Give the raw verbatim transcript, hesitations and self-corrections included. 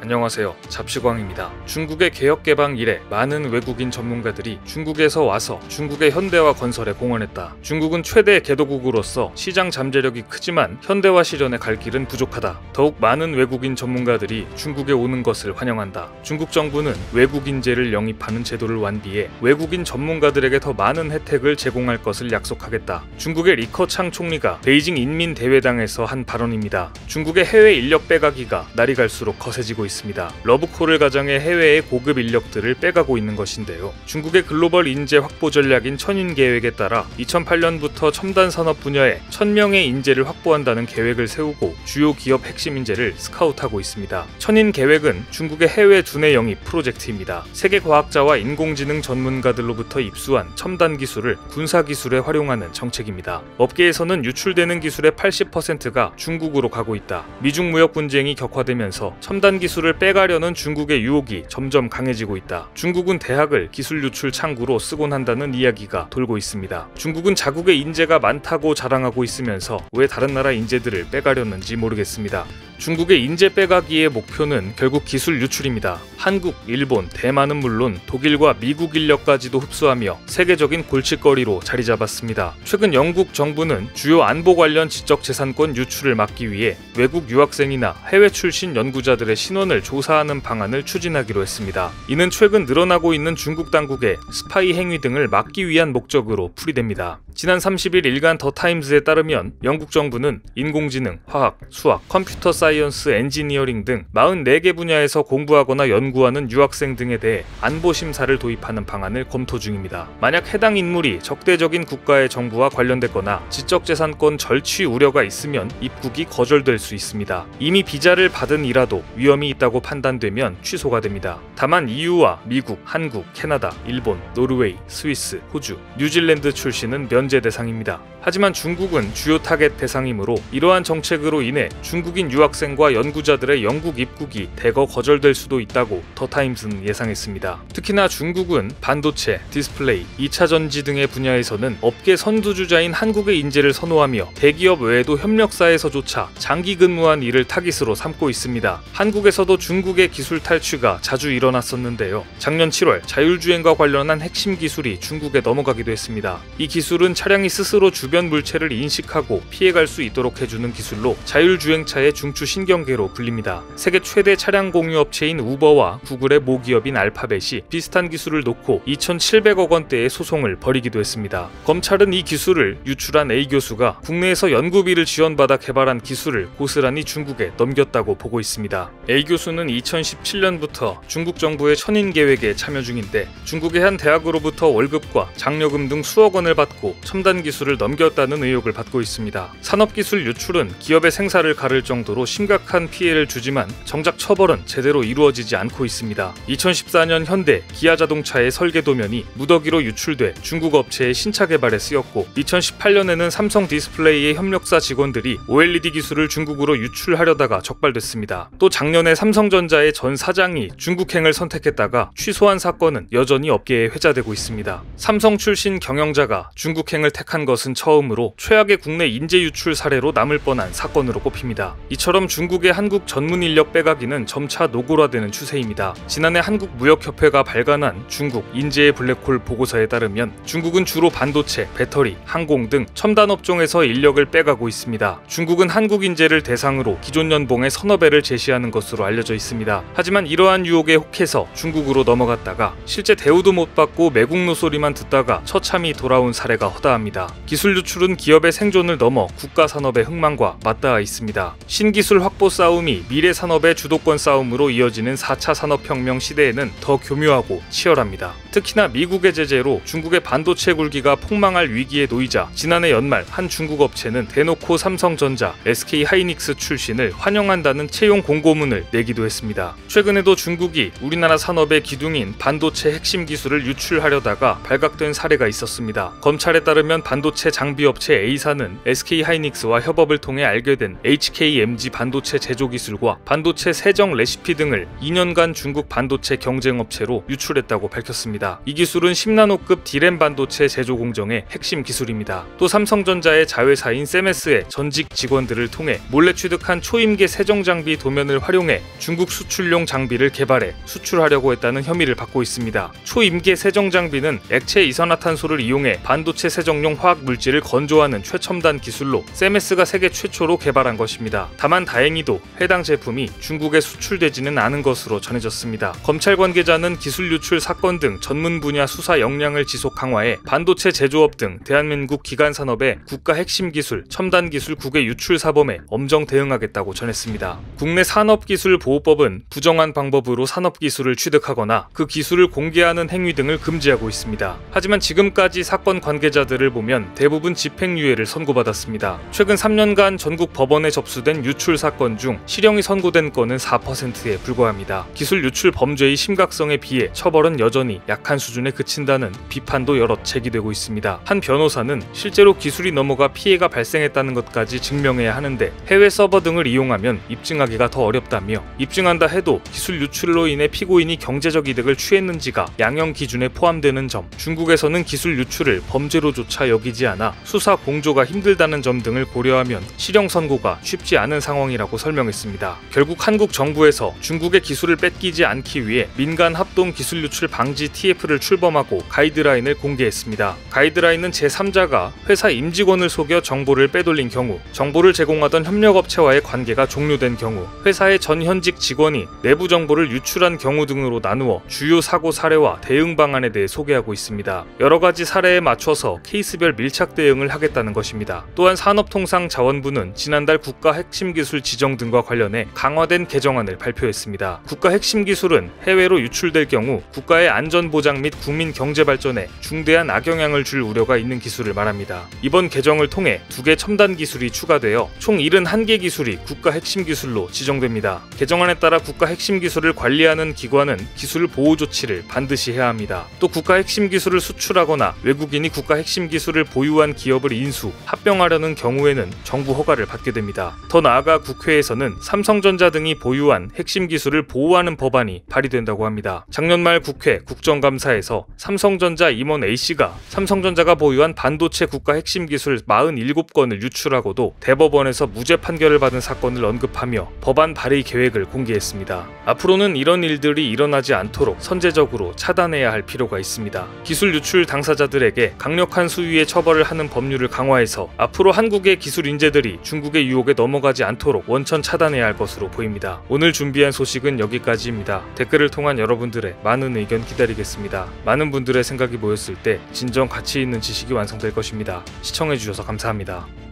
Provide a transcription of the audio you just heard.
안녕하세요. 잡시광입니다. 중국의 개혁 개방 이래 많은 외국인 전문가들이 중국에서 와서 중국의 현대화 건설에 공헌했다. 중국은 최대 개도국으로서 시장 잠재력이 크지만 현대화 실현에 갈 길은 부족하다. 더욱 많은 외국인 전문가들이 중국에 오는 것을 환영한다. 중국 정부는 외국 인재를 영입하는 제도를 완비해 외국인 전문가들에게 더 많은 혜택을 제공할 것을 약속하겠다. 중국의 리커창 총리가 베이징 인민대회당에서 한 발언입니다. 중국의 해외 인력 빼가기가 날이 갈수록 거세지고 있습니다. 러브콜을 가장해 해외의 고급 인력들을 빼가고 있는 것인데요. 중국의 글로벌 인재 확보 전략인 천인 계획에 따라 이천팔 년부터 첨단 산업 분야에 천 명의 인재를 확보한다는 계획을 세우고 주요 기업 핵심 인재를 스카우트하고 있습니다. 천인 계획은 중국의 해외 두뇌 영입 프로젝트입니다. 세계 과학자와 인공지능 전문가들로부터 입수한 첨단 기술을 군사 기술에 활용하는 정책입니다. 업계에서는 유출되는 기술의 팔십 퍼센트가 중국으로 가고 있다. 미중 무역 분쟁이 격화되면서 첨단 기술을 빼가려는 중국의 유혹이 점점 강해지고 있다. 중국은 대학을 기술 유출 창구로 쓰곤 한다는 이야기가 돌고 있습니다. 중국은 자국의 인재가 많다고 자랑하고 있으면서 왜 다른 나라 인재들을 빼가려는지 모르겠습니다. 중국의 인재 빼가기의 목표는 결국 기술 유출입니다. 한국, 일본, 대만은 물론 독일과 미국 인력까지도 흡수하며 세계적인 골칫거리로 자리 잡았습니다. 최근 영국 정부는 주요 안보 관련 지적재산권 유출을 막기 위해 외국 유학생이나 해외 출신 연구자들의 신원을 조사하는 방안을 추진하기로 했습니다. 이는 최근 늘어나고 있는 중국 당국의 스파이 행위 등을 막기 위한 목적으로 풀이됩니다. 지난 삼십 일 일간 더 타임즈에 따르면 영국 정부는 인공지능, 화학, 수학, 컴퓨터 사이언스, 엔지니어링 등 사십사 개 분야에서 공부하거나 연구하는 유학생 등에 대해 안보 심사를 도입하는 방안을 검토 중입니다. 만약 해당 인물이 적대적인 국가의 정부와 관련됐거나 지적재산권 절취 우려가 있으면 입국이 거절될 수 있습니다. 이미 비자를 받은 이라도 위험이 있다고 판단되면 취소가 됩니다. 다만 이유와 미국, 한국, 캐나다, 일본, 노르웨이, 스위스, 호주, 뉴질랜드 출신은 면제 대상입니다. 하지만 중국은 주요 타겟 대상이므로 이러한 정책으로 인해 중국인 유학생과 연구자들의 영국 입국이 대거 거절될 수도 있다고 더타임스는 예상했습니다. 특히나 중국은 반도체, 디스플레이, 이 차 전지 등의 분야에서는 업계 선두주자인 한국의 인재를 선호하며 대기업 외에도 협력사에서조차 장기 근무한 이를 타깃으로 삼고 있습니다. 한국에서도 중국의 기술 탈취가 자주 일어났었는데요. 작년 칠월 자율주행과 관련한 핵심 기술이 중국에 넘어가기도 했습니다. 이 기술은 차량이 스스로 주변 물체를 인식하고 피해갈 수 있도록 해주는 기술로 자율주행차의 중추 신경계로 불립니다. 세계 최대 차량 공유 업체인 우버와 구글의 모기업인 알파벳이 비슷한 기술을 놓고 이천칠백억 원대의 소송을 벌이기도 했습니다. 검찰은 이 기술을 유출한 A 교수가 국내에서 연구비를 지원받아 개발한 기술을 고스란히 중국에 넘겼다고 보고 있습니다. A 교수는 이천십칠 년부터 중국 정부의 천인 계획에 참여 중인데 중국의 한 대학으로부터 월급과 장려금 등 수억 원을 받고 첨단 기술을 넘겼다는 의혹을 받고 있습니다. 산업기술 유출은 기업의 생사를 가를 정도로 심각한 피해를 주지만 정작 처벌은 제대로 이루어지지 않고 있습니다. 이천십사 년 현대, 기아자동차의 설계 도면이 무더기로 유출돼 중국 업체의 신차 개발에 쓰였고 이천십팔 년에는 삼성 디스플레이의 협력사 직원들이 오엘이디 기술을 중국으로 유출하려다가 적발됐습니다. 또 작년에 삼성전자의 전 사장이 중국행을 선택했다가 취소한 사건은 여전히 업계에 회자되고 있습니다. 삼성 출신 경영자가 중국행을 택한 것은 처음으로 최악의 국내 인재 유출 사례로 남을 뻔한 사건으로 꼽힙니다. 이처럼 중국의 한국 전문 인력 빼가기는 점차 노골화되는 추세입니다. 지난해 한국무역협회가 발간한 중국 인재의 블랙홀 보고서에 따르면 중국은 주로 반도체, 배터리, 항공 등 첨단 업종에서 인력을 빼가고 있습니다. 중국은 한국 인재를 대상으로 기존 연봉의 서너 배를 제시하는 것으로 알려져 있습니다. 하지만 이러한 유혹에 혹해서 중국으로 넘어갔다가 실제 대우도 못 받고 매국노 소리만 듣다가 처참히 돌아온 사례가 허다합니다. 기술 유출은 기업의 생존을 넘어 국가 산업의 흥망과 맞닿아 있습니다. 신기술 확보 싸움이 미래 산업의 주도권 싸움으로 이어지는 사 차 산업혁명 시대에는 더 교묘하고 치열합니다. 특히나 미국의 제재로 중국의 반도체 굴기가 폭망할 위기에 놓이자 지난해 연말 한 중국 업체는 대놓고 삼성전자, 에스케이하이닉스 출신을 환영한다는 채용 공고문을 내기도 했습니다. 최근에도 중국이 우리나라 산업의 기둥인 반도체 핵심 기술을 유출하려다가 발각된 사례가 있었습니다. 검찰에 따르면 반도체 장비업체 A사는 에스케이하이닉스와 협업을 통해 알게 된 에이치케이엠지 반도체 제조 기술과 반도체 세정 레시피 등을 이 년간 중국 반도체 경쟁업체로 유출했다고 밝혔습니다. 있습니다. 이 기술은 십 나노급 디램 반도체 제조 공정의 핵심 기술입니다. 또 삼성전자의 자회사인 셈에스의 전직 직원들을 통해 몰래 취득한 초임계 세정 장비 도면을 활용해 중국 수출용 장비를 개발해 수출하려고 했다는 혐의를 받고 있습니다. 초임계 세정 장비는 액체 이산화탄소를 이용해 반도체 세정용 화학 물질을 건조하는 최첨단 기술로 셈에스가 세계 최초로 개발한 것입니다. 다만 다행히도 해당 제품이 중국에 수출되지는 않은 것으로 전해졌습니다. 검찰 관계자는 기술 유출 사건 등 전문 분야 수사 역량을 지속 강화해 반도체 제조업 등 대한민국 기간 산업의 국가 핵심 기술, 첨단 기술 국외 유출 사범에 엄정 대응하겠다고 전했습니다. 국내 산업기술보호법은 부정한 방법으로 산업기술을 취득하거나 그 기술을 공개하는 행위 등을 금지하고 있습니다. 하지만 지금까지 사건 관계자들을 보면 대부분 집행유예를 선고받았습니다. 최근 삼 년간 전국 법원에 접수된 유출 사건 중 실형이 선고된 건은 사 퍼센트에 불과합니다. 기술 유출 범죄의 심각성에 비해 처벌은 여전히 약한 수준에 그친다는 비판도 여럿 제기되고 있습니다. 한 변호사는 실제로 기술이 넘어가 피해가 발생했다는 것까지 증명해야 하는데 해외 서버 등을 이용하면 입증하기가 더 어렵다며, 입증한다 해도 기술 유출로 인해 피고인이 경제적 이득을 취했는지가 양형 기준에 포함되는 점, 중국에서는 기술 유출을 범죄로조차 여기지 않아 수사 공조가 힘들다는 점 등을 고려하면 실형 선고가 쉽지 않은 상황이라고 설명했습니다. 결국 한국 정부에서 중국의 기술을 뺏기지 않기 위해 민간 합동 기술 유출 방지 티에프를 출범하고 가이드라인을 공개했습니다. 가이드라인은 제삼자가 회사 임직원을 속여 정보를 빼돌린 경우, 정보를 제공하던 협력업체와의 관계가 종료된 경우, 회사의 전 현직 직원이 내부 정보를 유출한 경우 등으로 나누어 주요 사고 사례와 대응 방안에 대해 소개하고 있습니다. 여러 가지 사례에 맞춰서 케이스별 밀착 대응을 하겠다는 것입니다. 또한 산업통상자원부는 지난달 국가 핵심 기술 지정 등과 관련해 강화된 개정안을 발표했습니다. 국가 핵심 기술은 해외로 유출될 경우 국가의 안전보장 및 국민 경제 발전에 중대한 악영향을 줄 우려가 있는 기술을 말합니다. 이번 개정을 통해 두 개 첨단 기술이 추가되어 총 칠십일 개 기술이 국가 핵심 기술로 지정됩니다. 개정안에 따라 국가 핵심 기술을 관리하는 기관은 기술 보호 조치를 반드시 해야 합니다. 또 국가 핵심 기술을 수출하거나 외국인이 국가 핵심 기술을 보유한 기업을 인수, 합병하려는 경우에는 정부 허가를 받게 됩니다. 더 나아가 국회에서는 삼성전자 등이 보유한 핵심 기술을 보호하는 법안이 발의된다고 합니다. 작년 말 국회 국정감사에서 삼성전자 임원 A씨가 삼성전자가 보유한 반도체 국가 핵심 기술 사십칠 건을 유출하고도 대법원에서 무죄 판결을 받은 사건을 언급하며 법안 발의 계획을 공개했습니다. 앞으로는 이런 일들이 일어나지 않도록 선제적으로 차단해야 할 필요가 있습니다. 기술 유출 당사자들에게 강력한 수위의 처벌을 하는 법률을 강화해서 앞으로 한국의 기술 인재들이 중국의 유혹에 넘어가지 않도록 원천 차단해야 할 것으로 보입니다. 오늘 준비한 소식은 여기까지입니다. 댓글을 통한 여러분들의 많은 의견 기다리겠습니다. 많은 분들의 생각이 모였을 때 진정 가치 있는 지식이 완성될 것입니다. 시청해주셔서 감사합니다.